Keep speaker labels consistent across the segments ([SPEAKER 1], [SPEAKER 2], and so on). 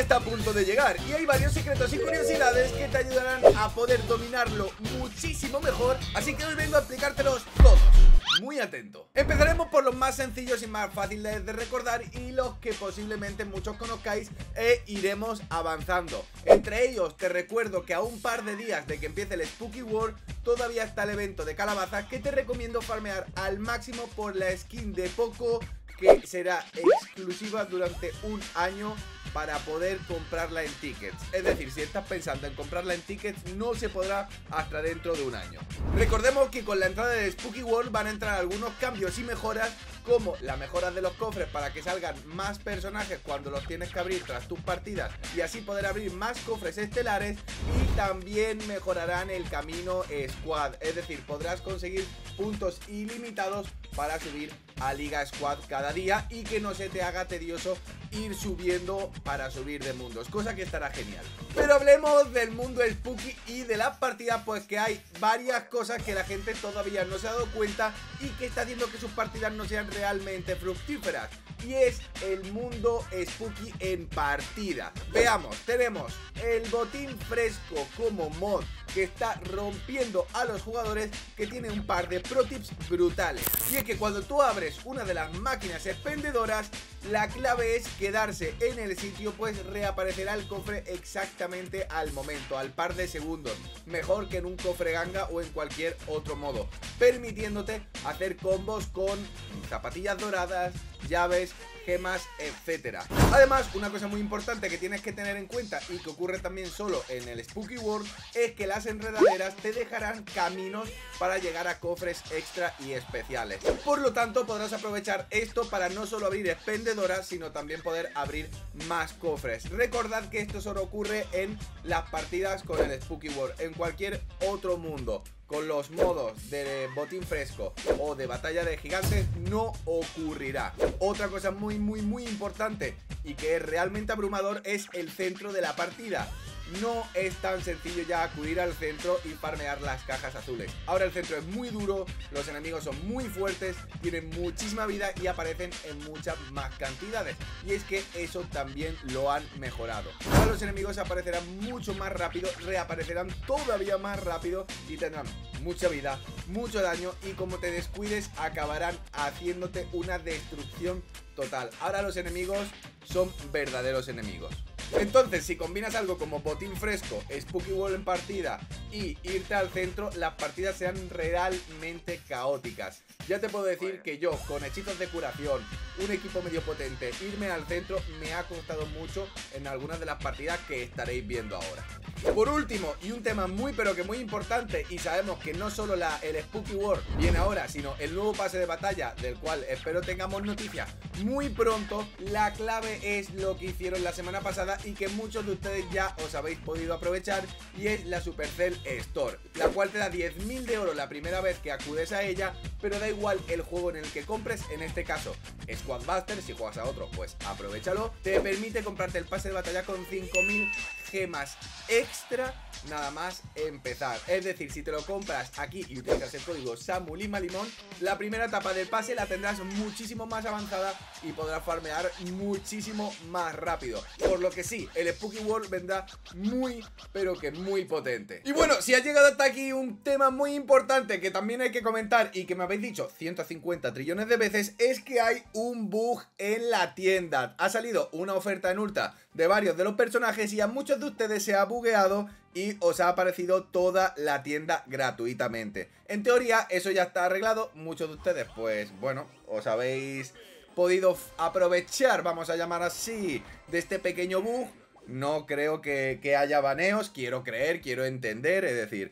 [SPEAKER 1] está a punto de llegar y hay varios secretos y curiosidades que te ayudarán a poder dominarlo muchísimo mejor, así que hoy vengo a explicártelos todos. Muy atento. Empezaremos por los más sencillos y más fáciles de recordar y los que posiblemente muchos conozcáis e iremos avanzando. Entre ellos te recuerdo que a un par de días de que empiece el Spooky World todavía está el evento de calabazas que te recomiendo farmear al máximo por la skin de Poco, que será exclusiva durante un año para poder comprarla en tickets. Es decir, si estás pensando en comprarla en tickets, no se podrá hasta dentro de un año. Recordemos que con la entrada del Spooky World van a entrar algunos cambios y mejoras, como la mejora de los cofres para que salgan más personajes cuando los tienes que abrir tras tus partidas y así poder abrir más cofres estelares, y también mejorarán el camino Squad, es decir, podrás conseguir puntos ilimitados para subir a Liga Squad cada día y que no se te haga tedioso ir subiendo para subir de mundos, cosa que estará genial. Pero hablemos del mundo Spooky y de las partidas, pues que hay varias cosas que la gente todavía no se ha dado cuenta y que está haciendo que sus partidas no sean realmente fructíferas, y es el mundo Spooky en partida. Veamos, tenemos el botín fresco como mod que está rompiendo a los jugadores, que tiene un par de pro tips brutales, y es que cuando tú abres una de las máquinas expendedoras, la clave es quedarse en el sitio, pues reaparecerá el cofre exactamente al momento, al par de segundos, mejor que en un cofre ganga o en cualquier otro modo, permitiéndote hacer combos con zapatillas doradas, llaves, gemas, etcétera. Además, una cosa muy importante que tienes que tener en cuenta y que ocurre también solo en el Spooky World es que las enredaderas te dejarán caminos para llegar a cofres extra y especiales. Por lo tanto, podrás aprovechar esto para no solo abrir expendedoras, sino también poder abrir más cofres. Recordad que esto solo ocurre en las partidas con el Spooky World. En cualquier otro mundo, con los modos de botín fresco o de batalla de gigantes, no ocurrirá. Otra cosa muy importante y que es realmente abrumador es el centro de la partida. No es tan sencillo ya acudir al centro y farmear las cajas azules. Ahora el centro es muy duro, los enemigos son muy fuertes, tienen muchísima vida y aparecen en muchas más cantidades. Y es que eso también lo han mejorado. Ahora los enemigos aparecerán mucho más rápido, reaparecerán todavía más rápido y tendrán mucha vida, mucho daño, y como te descuides acabarán haciéndote una destrucción total. Ahora los enemigos son verdaderos enemigos. Entonces, si combinas algo como botín fresco, Spooky World en partida y irte al centro, las partidas sean realmente caóticas. Ya te puedo decir que yo, con hechizos de curación, un equipo medio potente, irme al centro me ha costado mucho en algunas de las partidas que estaréis viendo ahora. Por último, y un tema muy pero que muy importante, y sabemos que no solo el Spooky World viene ahora, sino el nuevo pase de batalla, del cual espero tengamos noticias muy pronto, la clave es lo que hicieron la semana pasada y que muchos de ustedes ya os habéis podido aprovechar, y es la Supercell Store, la cual te da 10.000 de oro la primera vez que acudes a ella, pero da igual el juego en el que compres. En este caso Squadbusters, si juegas a otro pues aprovechalo. Te permite comprarte el pase de batalla con 5.000 gemas extra nada más empezar. Es decir, si te lo compras aquí y utilizas el código SAMULIMALIMON, la primera etapa del pase la tendrás muchísimo más avanzada y podrás farmear muchísimo más rápido. Por lo que sí, el Spooky World vendrá muy pero que muy potente. Y bueno, si has llegado hasta aquí, un tema muy importante que también hay que comentar y que me habéis dicho 150 trillones de veces es que hay un bug en la tienda. Ha salido una oferta en Ulta de varios de los personajes y a muchos de ustedes se ha bugueado y os ha aparecido toda la tienda gratuitamente. En teoría eso ya está arreglado. Muchos de ustedes pues bueno, os habéis podido aprovechar, vamos a llamar así, de este pequeño bug. No creo que haya baneos, quiero creer, quiero entender, es decir,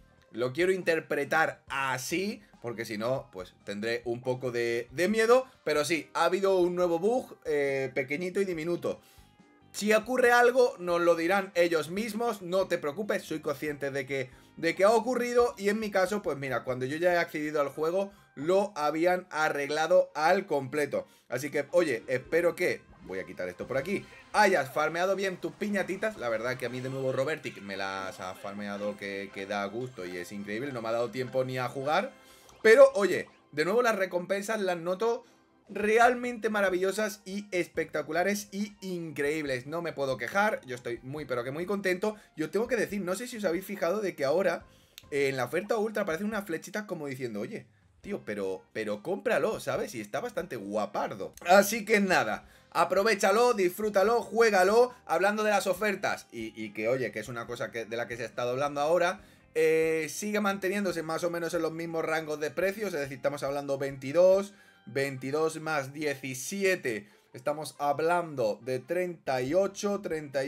[SPEAKER 1] lo quiero interpretar así, porque si no, pues tendré un poco de miedo. Pero sí, ha habido un nuevo bug pequeñito y diminuto. Si ocurre algo, nos lo dirán ellos mismos, no te preocupes, soy consciente de que ha ocurrido. Y en mi caso, pues mira, cuando yo ya he accedido al juego, lo habían arreglado al completo. Así que, oye, espero que, voy a quitar esto por aquí, hayas farmeado bien tus piñatitas. La verdad que a mí de nuevo Robertic me las ha farmeado que da gusto y es increíble. No me ha dado tiempo ni a jugar, pero oye, de nuevo las recompensas las noto realmente maravillosas y espectaculares y increíbles. No me puedo quejar, yo estoy muy pero que muy contento. Yo tengo que decir, no sé si os habéis fijado de que ahora en la oferta ultra aparecen unas flechitas como diciendo, oye, tío, pero cómpralo, ¿sabes? Y está bastante guapardo. Así que nada, aprovéchalo, disfrútalo, juégalo. Hablando de las ofertas y que, oye, que es una cosa de la que se ha estado hablando ahora, sigue manteniéndose más o menos en los mismos rangos de precios. Es decir, estamos hablando 22 más 17. Estamos hablando de 38,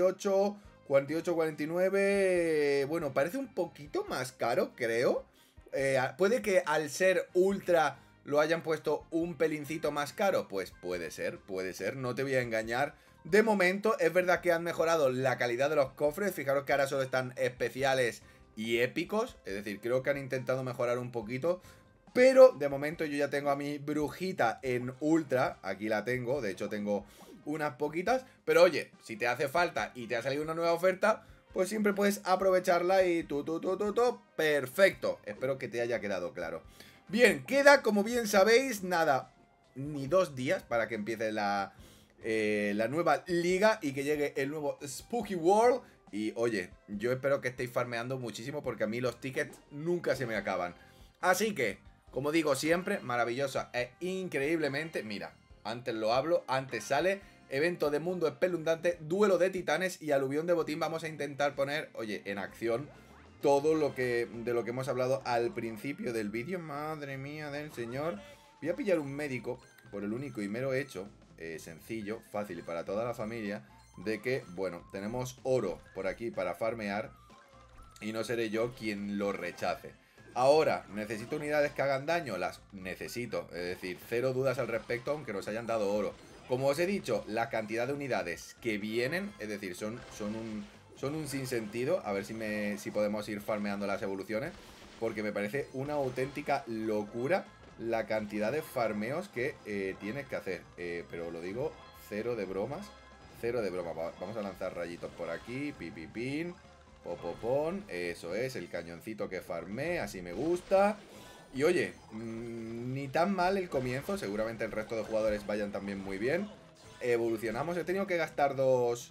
[SPEAKER 1] 48, 49. Bueno, parece un poquito más caro, creo. Puede que al ser ultra lo hayan puesto un pelincito más caro. Pues puede ser, no te voy a engañar. De momento es verdad que han mejorado la calidad de los cofres. Fijaros que ahora solo están especiales y épicos. Es decir, creo que han intentado mejorar un poquito. Pero de momento yo ya tengo a mi brujita en ultra. Aquí la tengo, de hecho tengo unas poquitas. Pero oye, si te hace falta y te ha salido una nueva oferta, pues siempre puedes aprovecharla y perfecto. Espero que te haya quedado claro. Bien, queda, como bien sabéis, nada, ni 2 días para que empiece la nueva liga y que llegue el nuevo Spooky World. Y oye, yo espero que estéis farmeando muchísimo porque a mí los tickets nunca se me acaban. Así que, como digo siempre, maravillosa e increíblemente, mira, antes lo hablo, antes sale, evento de mundo espelundante, duelo de titanes y aluvión de botín. Vamos a intentar poner, oye, en acción todo lo que de lo que hemos hablado al principio del vídeo. Madre mía del señor. Voy a pillar un médico por el único y mero hecho, sencillo, fácil y para toda la familia, de que, bueno, tenemos oro por aquí para farmear y no seré yo quien lo rechace. Ahora, ¿necesito unidades que hagan daño? Las necesito, es decir, cero dudas al respecto, aunque nos hayan dado oro. Como os he dicho, la cantidad de unidades que vienen, es decir, son un sinsentido. A ver si podemos ir farmeando las evoluciones, porque me parece una auténtica locura la cantidad de farmeos que tienes que hacer. Pero lo digo, cero de bromas. Cero de broma. Vamos a lanzar rayitos por aquí, pipipín. Popopón, eso es, el cañoncito que farmé, así me gusta. Y oye, ni tan mal el comienzo, seguramente el resto de jugadores vayan también muy bien. Evolucionamos, he tenido que gastar dos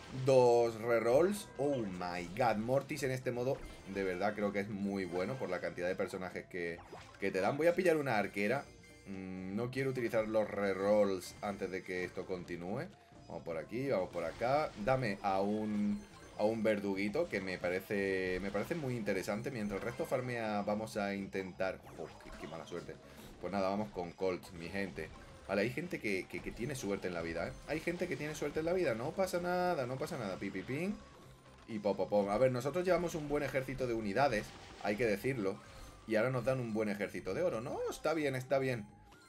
[SPEAKER 1] rerolls. Oh my god, Mortis en este modo de verdad creo que es muy bueno por la cantidad de personajes que te dan. Voy a pillar una arquera, no quiero utilizar los rerolls antes de que esto continúe. Vamos por aquí, vamos por acá. Dame a un verduguito que me parece muy interesante. Mientras el resto farmea, vamos a intentar... Oh, qué mala suerte. Pues nada, vamos con Colt, mi gente. Vale, hay gente que tiene suerte en la vida, ¿eh? Hay gente que tiene suerte en la vida. No pasa nada, no pasa nada. Pipipín y popopón. A ver, nosotros llevamos un buen ejército de unidades, hay que decirlo. Y ahora nos dan un buen ejército de oro. No, está bien, está bien.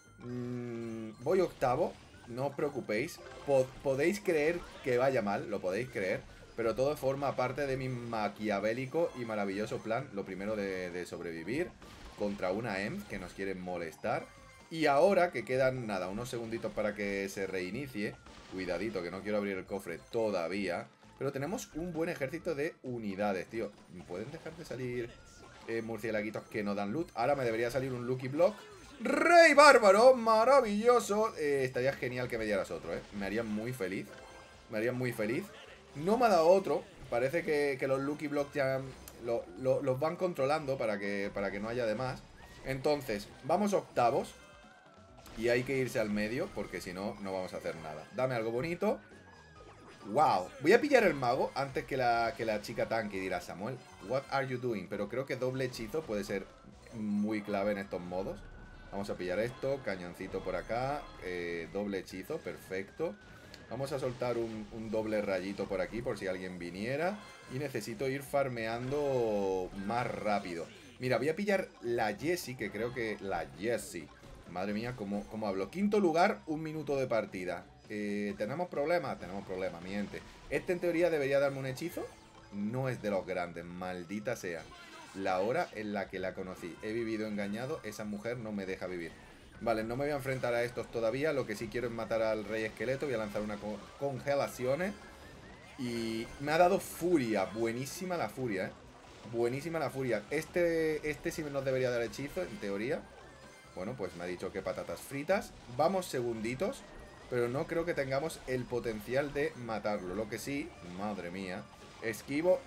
[SPEAKER 1] Voy octavo, no os preocupéis. Podéis creer que vaya mal, lo podéis creer. Pero todo forma parte de mi maquiavélico y maravilloso plan. Lo primero de sobrevivir contra una EMF que nos quiere molestar. Y ahora que quedan, nada, unos segunditos para que se reinicie. Cuidadito, que no quiero abrir el cofre todavía. Pero tenemos un buen ejército de unidades, tío. ¿Pueden dejar de salir murciélaguitos que no dan loot? Ahora me debería salir un Lucky Block. ¡Rey Bárbaro! ¡Maravilloso! Estaría genial que me dieras otro, ¿eh? Me haría muy feliz. Me haría muy feliz. No me ha dado otro. Parece que los Lucky Blocks ya los van controlando para que no haya de más. Entonces, vamos octavos. Y hay que irse al medio, porque si no, no vamos a hacer nada. Dame algo bonito. ¡Wow! Voy a pillar el mago antes que la chica tanque y dirá, Samuel, what are you doing? Pero creo que doble hechizo puede ser muy clave en estos modos. Vamos a pillar esto, cañoncito por acá, doble hechizo, perfecto. Vamos a soltar un doble rayito por aquí por si alguien viniera. Y necesito ir farmeando más rápido. Mira, voy a pillar la Jessie, que creo que... La Jessie. Madre mía, ¿cómo hablo? Quinto lugar, 1 minuto de partida. ¿Tenemos problemas? Tenemos problemas, mi gente. Este en teoría debería darme un hechizo. No es de los grandes, maldita sea. La hora en la que la conocí. He vivido engañado, esa mujer no me deja vivir. Vale, no me voy a enfrentar a estos todavía. Lo que sí quiero es matar al rey esqueleto. Voy a lanzar una congelaciones. Y me ha dado furia. Buenísima la furia, Buenísima la furia. Este sí nos debería dar hechizo, en teoría. Bueno, pues me ha dicho que patatas fritas. Vamos segunditos, pero no creo que tengamos el potencial de matarlo. Lo que sí, madre mía. Esquivo,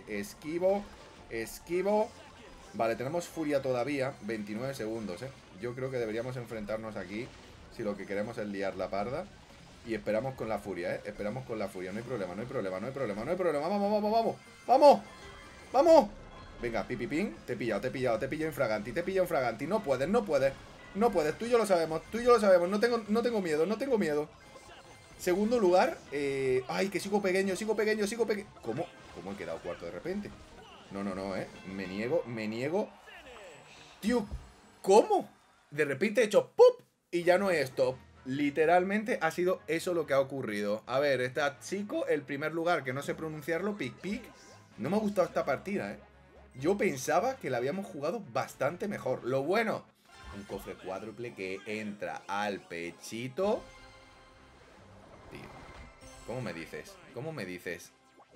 [SPEAKER 1] esquivo. Vale, tenemos furia todavía. 29 segundos, Yo creo que deberíamos enfrentarnos aquí si lo que queremos es liar la parda. Y esperamos con la furia, Esperamos con la furia. No hay problema, no hay problema, no hay problema, no hay problema. Vamos, vamos, vamos, vamos. ¡Vamos! Venga, pipipín. Te he pillado, te he pillado, te he pillado infraganti. Te he pillado infraganti. No puedes, no puedes. No puedes, tú y yo lo sabemos. Tú y yo lo sabemos. No tengo miedo, no tengo miedo. Segundo lugar. Ay, que sigo pequeño, sigo pequeño, sigo pequeño. ¿Cómo? ¿Cómo he quedado cuarto de repente? No, no, no, Me niego, me niego. Tío, ¿cómo? De repente he hecho ¡pop! Y ya no es stop. Literalmente ha sido eso lo que ha ocurrido. A ver, está chico, el primer lugar, que no sé pronunciarlo, pic pic. No me ha gustado esta partida, Yo pensaba que la habíamos jugado bastante mejor. Lo bueno, un cofre cuádruple que entra al pechito. Tío, ¿cómo me dices? ¿Cómo me dices?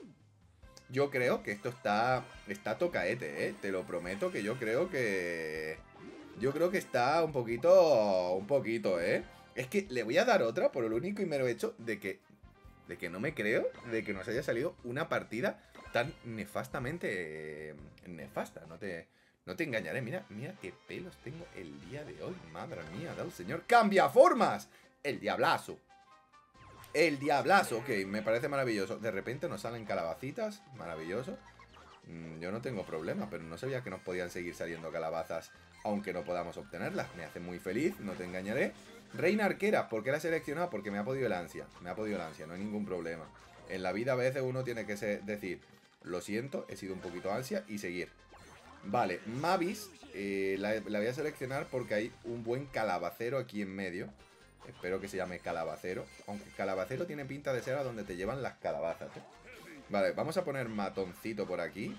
[SPEAKER 1] Yo creo que esto está tocaete, Te lo prometo que yo creo que... Yo creo que está un poquito, Es que le voy a dar otra por el único y mero hecho de que no me creo de que nos haya salido una partida tan nefastamente nefasta. No te engañaré. Mira, mira qué pelos tengo el día de hoy. Madre mía, da el señor. ¡Cambia formas! El diablazo. El diablazo, ok, me parece maravilloso. De repente nos salen calabacitas, maravilloso. Yo no tengo problema, pero no sabía que nos podían seguir saliendo calabazas aunque no podamos obtenerlas. Me hace muy feliz, no te engañaré. Reina arquera, ¿por qué la he seleccionado? Porque me ha podido el ansia. Me ha podido el ansia, no hay ningún problema. En la vida a veces uno tiene que decir, lo siento, he sido un poquito ansia y seguir. Vale, Mavis, la voy a seleccionar porque hay un buen calabacero aquí en medio. Espero que se llame calabacero. Aunque calabacero tiene pinta de ser a donde te llevan las calabazas, Vale, vamos a poner matoncito por aquí.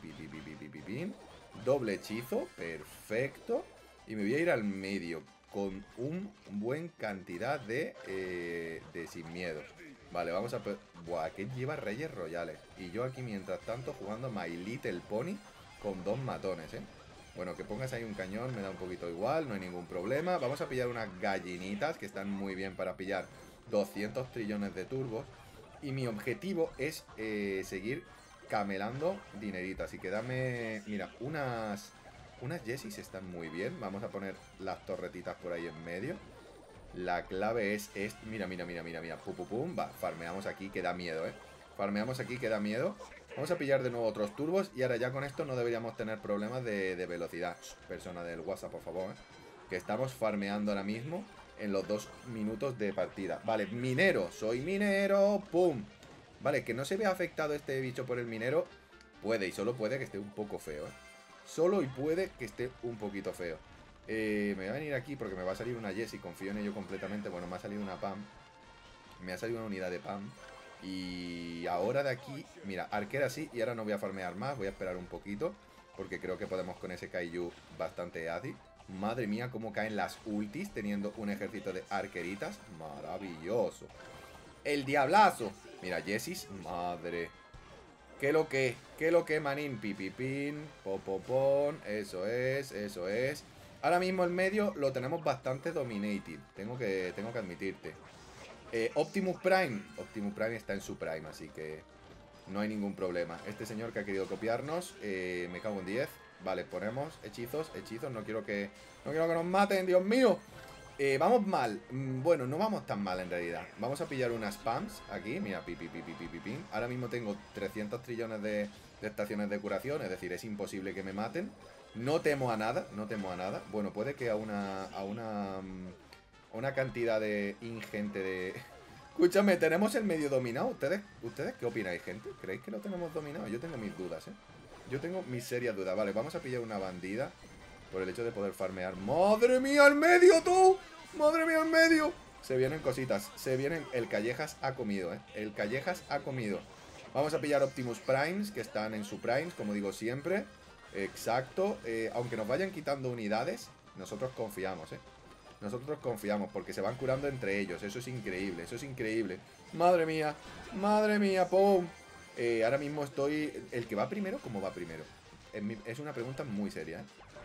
[SPEAKER 1] Doble hechizo, perfecto. Y me voy a ir al medio con un buen cantidad de sin miedo. Vale, vamos a... Buah, que lleva Reyes Royales. Y yo aquí mientras tanto jugando My Little Pony con 2 matones, Bueno, que pongas ahí un cañón me da un poquito igual, no hay ningún problema. Vamos a pillar unas gallinitas que están muy bien para pillar 200 trillones de turbos. Y mi objetivo es seguir camelando dinerito. Así que dame, mira, unas Jessis están muy bien. Vamos a poner las torretitas por ahí en medio. La clave es mira, mira, mira, mira, mira. Pum, pum, pum. Va, farmeamos aquí que da miedo, Farmeamos aquí que da miedo. Vamos a pillar de nuevo otros turbos. Y ahora ya con esto no deberíamos tener problemas de velocidad. Persona del WhatsApp, por favor, que estamos farmeando ahora mismo en los 2 minutos de partida. Vale, minero, soy minero. Pum. Vale, que no se vea afectado este bicho por el minero. Puede, y solo puede que esté un poco feo, Solo y puede que esté un poquito feo. Me voy a venir aquí porque me va a salir una Jessie. Confío en ello completamente. Bueno, me ha salido una Pam. Me ha salido una unidad de Pam. Y ahora de aquí, mira, arquera sí. Y ahora no voy a farmear más, voy a esperar un poquito porque creo que podemos con ese Kaiju bastante ágil. Madre mía, cómo caen las ultis teniendo un ejército de arqueritas. Maravilloso. El diablazo. Mira, Jessis, madre. ¿Qué lo que? ¿Qué lo que, manín? Pipipín, popopón. Eso es, eso es. Ahora mismo el medio lo tenemos bastante dominated. Tengo que admitirte. Optimus Prime. Optimus Prime está en su prime, así que no hay ningún problema. Este señor que ha querido copiarnos, me cago en 10. Vale, ponemos hechizos, hechizos. No quiero que nos maten, Dios mío. Vamos mal. Bueno, no vamos tan mal en realidad. Vamos a pillar unas spams aquí. Mira, pipipipipipipim. Ahora mismo tengo 300 trillones de estaciones de curación. Es decir, es imposible que me maten. No temo a nada, no temo a nada. Bueno, puede que a una cantidad de ingente de... Escúchame, ¿tenemos el medio dominado? ¿Ustedes qué opináis, gente? ¿Creéis que lo tenemos dominado? Yo tengo mis dudas, Yo tengo mis serias dudas. Vale, vamos a pillar una bandida por el hecho de poder farmear. ¡Madre mía, al medio, tú! ¡Madre mía, al medio! Se vienen cositas. Se vienen... El Callejas ha comido, El Callejas ha comido. Vamos a pillar Optimus Primes, que están en su primes, como digo siempre. Exacto. Aunque nos vayan quitando unidades, nosotros confiamos, Nosotros confiamos porque se van curando entre ellos. Eso es increíble, eso es increíble. Madre mía, ¡pum! Ahora mismo estoy... ¿El que va primero? ¿Cómo va primero? Es una pregunta muy seria,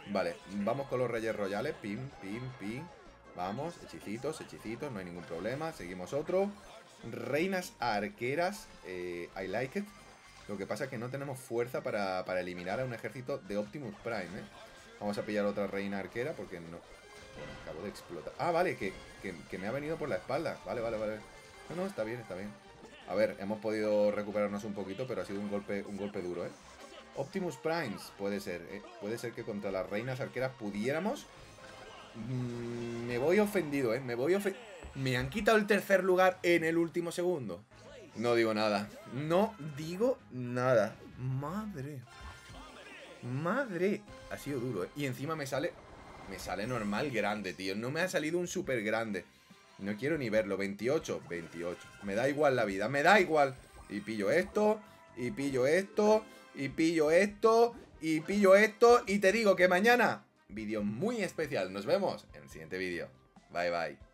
[SPEAKER 1] Vale, vamos con los Reyes Royales. Pim, pim, pim. Vamos, hechicitos, hechicitos, no hay ningún problema. Seguimos otro. Reinas arqueras. I like it. Lo que pasa es que no tenemos fuerza para eliminar a un ejército de Optimus Prime, ¿eh? Vamos a pillar otra reina arquera porque no... Bueno, acabo de explotar. Ah, vale, que me ha venido por la espalda. Vale, vale, vale. No, no, está bien, está bien. A ver, hemos podido recuperarnos un poquito, pero ha sido un golpe duro, ¿eh? Optimus Primes, puede ser, ¿eh? Puede ser que contra las reinas arqueras pudiéramos... me voy ofendido, ¿eh? Me han quitado el tercer lugar en el último segundo. No digo nada. No digo nada. Madre. Madre. Ha sido duro, ¿eh? Y encima me sale normal grande, tío. No me ha salido un súper grande. No quiero ni verlo. 28. 28. Me da igual la vida. Me da igual. Y pillo esto. Y pillo esto. Y pillo esto. Y pillo esto. Y te digo que mañana... vídeo muy especial. Nos vemos en el siguiente vídeo. Bye, bye.